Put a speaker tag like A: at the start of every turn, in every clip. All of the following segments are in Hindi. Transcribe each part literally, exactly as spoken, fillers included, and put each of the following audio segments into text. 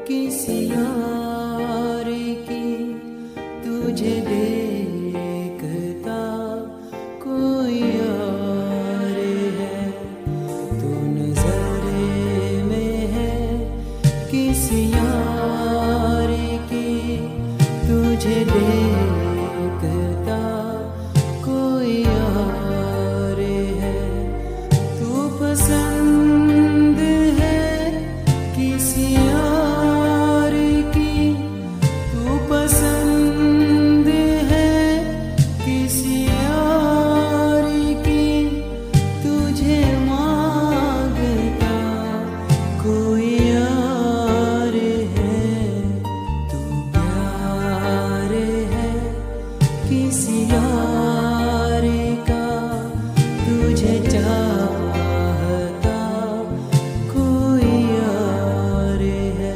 A: किसी और की तुझे देखता कोई और है, तू नजरे में है किसी और की तुझे देखता कोई और है, तू पसंद है किसी और की, तू पसंद है किसी और की, तुझे मांगता कोई और है, तू प्यार है किसी और का, तुझे चाहता कोई और है।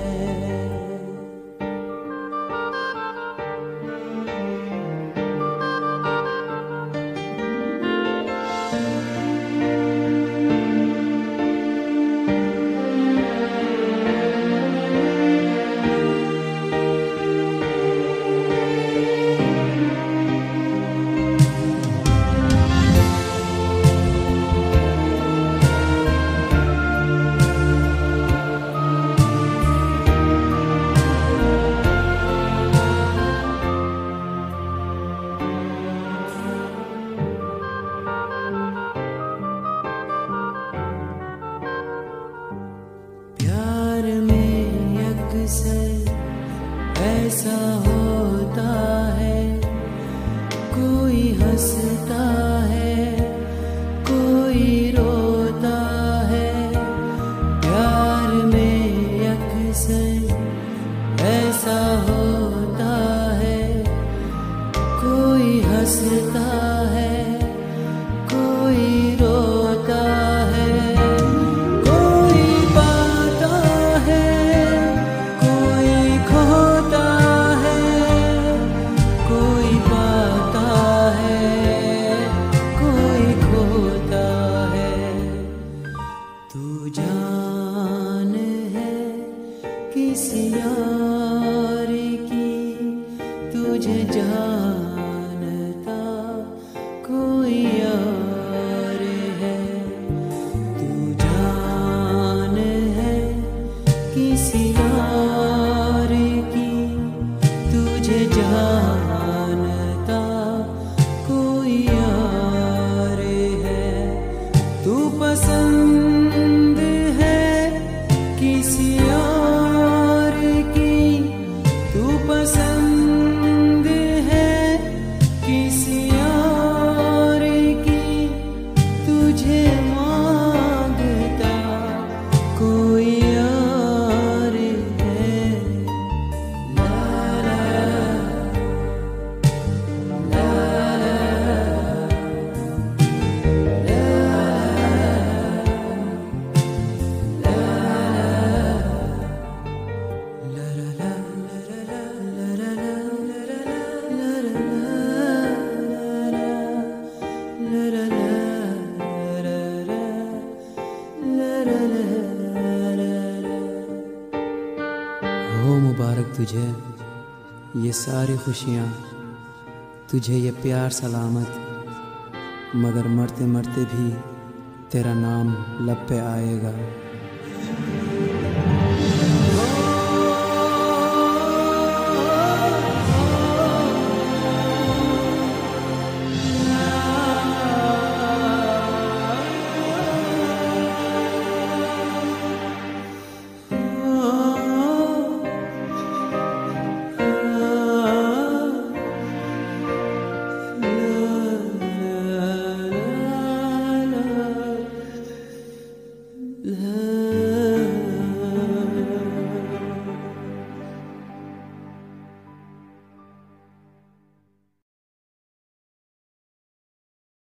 A: प्यार में अक्सर ऐसा होता है, कोई हंसता है कोई रोता है, प्यार में अक्सर ऐसा होता है, कोई हंसता है कोई रोता है, तू जान है किसी और की, तुझे जानता कोई और है, तू जान है किसी और की, तुझे जानता कोई और है, तू पसंद है किसी और की, तू पसंद है किसी और की, तुझे मांगता कोई और है। ला ला हो मुबारक तुझे ये सारी खुशियाँ, तुझे ये प्यार सलामत, मगर मरते मरते भी तेरा नाम लब पे आएगा।